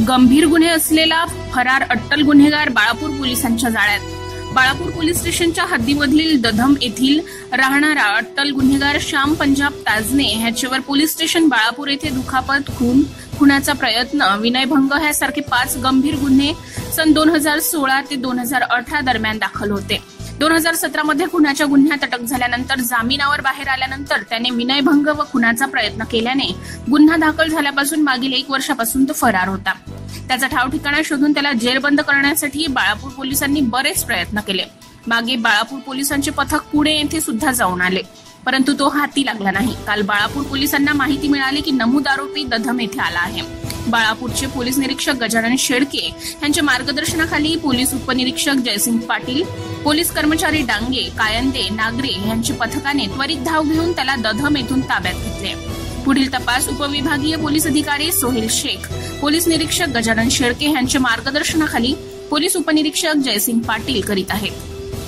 गंभीर गुन्हे असलेला फरार अट्टल गुन्हेगार बाळापूर पोलिसांच्या जाळ्यात। बाळापूर पोलीस स्टेशनच्या हद्दीमधील दधम येथील राहणारा अट्टल गुन्हेगार श्याम पंजाब ताजने ह्याच्यावर पोलीस स्टेशन बाळापूर येथे दुखापत, खुनाचा प्रयत्न, विनयभंग ह्यासारखे 5 गंभीर गुन्हे सन 2016 ते 2018 दरम्यान दाखल होते। 2017 मध्ये खुनाच्या गुन्ह्यात अटक झाल्यानंतर जामिनावर बाहेर आल्यानंतर त्याने विनयभंग व खुनाचा प्रयत्न केल्याने गुन्हा दाखल झाल्यापासून मागील 1 वर्षापासून तो फरार होता। त्याचा ठाव ठिकाणा शोधून त्याला जेरबंद करण्यासाठी बाळापूर पोलिसांनी बरेच प्रयत्न केले। मागे बाळापूर पोलिसांचे पथक पुणे येथे सुद्धा जाऊन आले, परंतु तो हाती लागला नाही। काल बाळापूर पोलिसांना माहिती मिळाली की नमूद आरोपी दधम येथे आला आहे। बाळापूरचे पोलीस निरीक्षक गजानन शेळके यांच्या मार्गदर्शनाखाली पोलीस उपनिरीक्षक जयसिंग पाटील, पोलीस कर्मचारी डांगे, कायंदे, नागरे यांच्या पथकाने त्वरित धाव घेऊन त्याला दधम येथून ताब्यात घेतले। पुढील तपास उपविभागीय पोलीस अधिकारी सोहेल शेख, पोलीस निरीक्षक गजानन शेळके यांच्या मार्गदर्शनाखाली पोलीस उपनिरीक्षक जयसिंग पाटील करीत आहेत।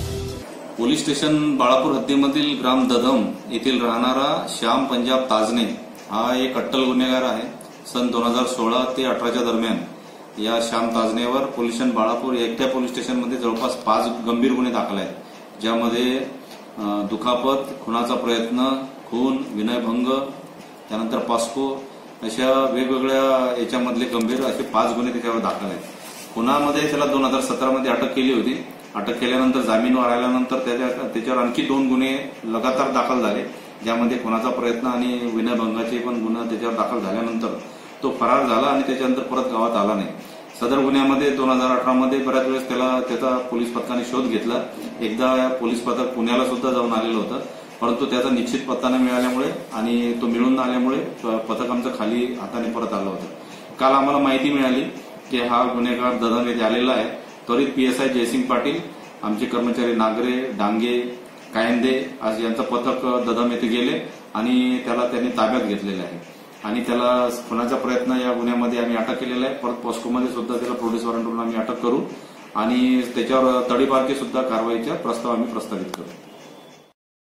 पोलीस स्टेशन बाळापूर हद्दीमधील ग्राम दधम येथील राहणारा श्याम पंजाब ताजने हा एक अट्टल गुन्हेगार आहे। सन 2016 ते 18 दरम्यान या श्याम ताजनेवर पोलीस स्टेशन बाळापूर एकट्या पोलीस स्टेशनमध्ये जवळपास 5 गंभीर गुन्हे दाखल आहेत, ज्यामध्ये दुखापत, खुनाचा प्रयत्न, खून, विनयभंग, त्यानंतर पॉस्को अशा वेगवेगळ्या याच्यामधले गंभीर असे 5 गुन्हे त्याच्यावर दाखल आहेत। खुनामध्ये त्याला 2017 मध्ये अटक केली होती। अटक केल्यानंतर जामीनवर आल्यानंतर त्याच्यावर आणखी 2 गुन्हे लगातार दाखल झाले, ज्यामध्ये खुनाचा प्रयत्न आणि विनयभंगाचे पण गुन्हा त्याच्यावर दाखल झाल्यानंतर तो फरार झाला आणि त्याच्यानंतर परत गावात आला नाही। सदर गुन्ह्यामध्ये 2018 मध्ये बऱ्याच वेळेस त्याचा पोलीस पथकाने शोध घेतला। एकदा पोलीस पथक पुण्याला सुद्धा जाऊन आलेलं होतं, परंतु त्याचा निश्चित पत्ता न मिळाल्यामुळे आणि तो मिळून आल्यामुळे पथक आमचं खाली हाताने परत आलं होतं। काल आम्हाला माहिती मिळाली की हा गुन्हेगार दधम येथे आलेला आहे। त्वरित PSI जयसिंग पाटील, आमचे कर्मचारी नागरे, डांगे, कायंदे आज यांचं पथक दधम येथे गेले आणि त्यांनी ताब्यात घेतलेले आहे आणि त्याला खुनाचा प्रयत्न या गुन्ह्यामध्ये आम्ही अटक केलेला आहे। परत पॉस्कोमध्ये सुद्धा त्याला प्रोड्यूस वॉरंटवरून आम्ही अटक करू आणि त्याच्यावर तडीपारची सुद्धा कारवाईचा प्रस्ताव आम्ही प्रस्तावित करू।